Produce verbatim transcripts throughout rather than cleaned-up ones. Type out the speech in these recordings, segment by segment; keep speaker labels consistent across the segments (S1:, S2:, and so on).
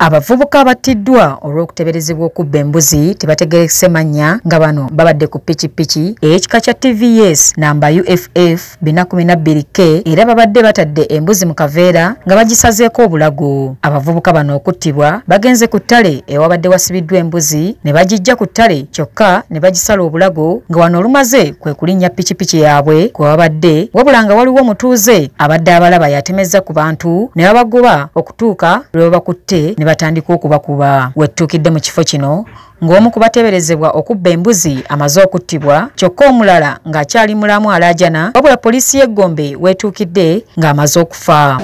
S1: Abavubuka Battiddwa olw'okuteberezebwa okubba embuzi tebategerekese mannya nga bano babadde ku pikipiki ekika kya T V S namba U F F bina kumi na bbiri K era babadde batadde embuzi mu kaveera nga bagisazeeko obulago. Abavubuka bano okuttibwa bagenze ku ttale ewabadde wasibiddwa embuzi ne bagijja ku ttale kyokka ne bagisala obulago nga wano olumaze kwe kulinnya pikipiki yaabwe kwe babadde wabula nga waliwo omutuuze abadde abalaba yatemeza ku bantu ne babagoba okutuuka lwe babakutte ne batandika okubakuba. Wettuukidde mu kifo kino ng'omu ku bateeberezebwa okubba embuzi amaze okuttibwa kyokka omulala ng'akyali mulamu alaajana wabula poliisi y'eggombe weetuukidde ng'amaze okufa.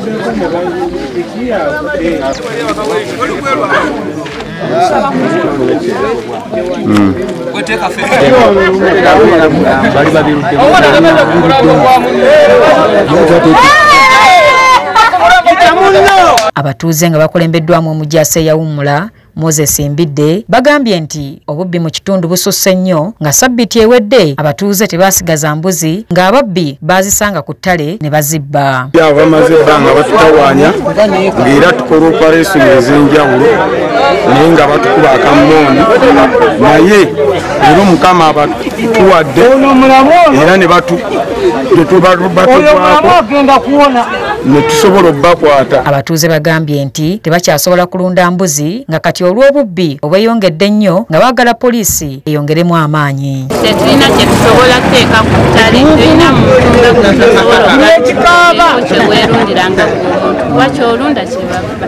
S1: Mm. Abatuuze nga bakulembeddwamu omujaasi eyawummula Moses Mbidde bagambye nti obubbi mu kitundu bususse nnyo nga sabbiiti ewedde abatuuze tebaasigaza mbuzi ng'ababbi baazisanga ku ttale ne bazibba.
S2: Bamaze ebbanga batutawaanya ng'era tukola operation ez'enjawulo naye nga batukuba akammooni naye era Mukama abatuwadde era ne batubatubaako ne tusobola obbakwata.
S1: Abatuuze bagambye nti tebakyasobola kulunda mbuzi nga kati olw'obubbi obweyongedde ennyo nga baagala poliisi eyongeremu amaanyi.
S3: Tetulina kye tusobola kuteeka ku ttale, tulina muntu nga gwe tusobola kyeweerundiranga kuba kyolunda kye babba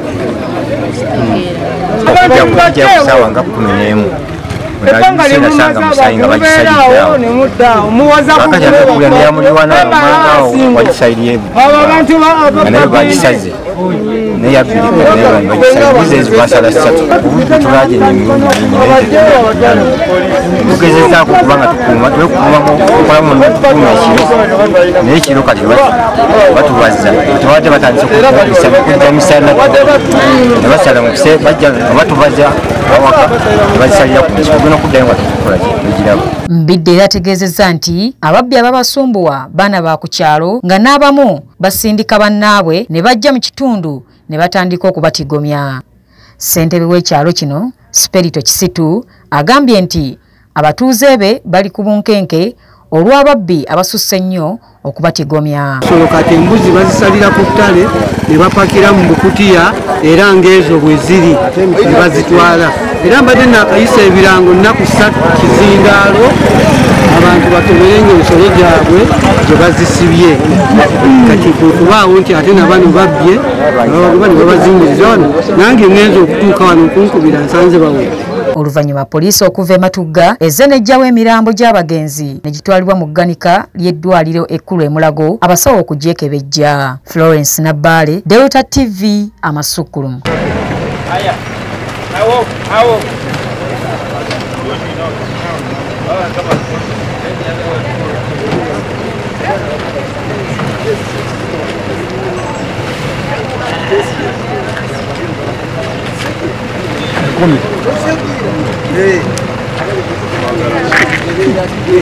S3: kitegeera.
S4: Okujja kusaawa nga kkumi n'emu sanga musayi nga bagisaliddaawo kakati akukulembera muliwana omwangawo bagisaliddyeebu nga naye bagisaze naye yabbiri bagisaliddye ezo basala ssatu obudde tulaje n'emirundi mingi tugezezaako okuba nga tukuuma twekukolamu tukuuma ekiro naye ekiro kati batubaza tebadde batandise okujja misana ne basala mukise bajja batubaza awaka bagisalira ku kiko gino kuddayo nga tukukola egirabo.
S1: Mbidde era ategeezezza nti ababbi ababasumbuwa baana ba ku kyalo nga n'abamu basindika bannaabwe ne bajja mu kitundu ne batandika okubatigomya. Ssentebe w'ekyalo kino Spirito Kisitu agambye nti abatuuze be bali ku bunkenke olw'ababbi abasusse ennyo okubatigomya.
S5: So kati embuzi bazisalira ku ttale ne bapakira mu bukutiya era ng'ezo bwe ziri ne bazitwala. Era mbadde nakayisa ebirango nnaku ssatu kizindaalo abantu batoberenga ensolo gyabwe gye bazisibye. Kati kwe kubaawo nti ate nabano babbye babagoba ne babazingiriza wano nange ngenza okutuuka wano okunkubira nsanze bawe.
S1: Oluvannyuma poliisi okuva e Matugga ezze n'eggyawo emirambo gy'abagenzi ne gitwalibwa mu gganika ly'eddwaliro ekkulu e Mulago abasawo okugyekebejja. Florence Nabbaale, Delta T V, Amasukulumu.
S2: Hey.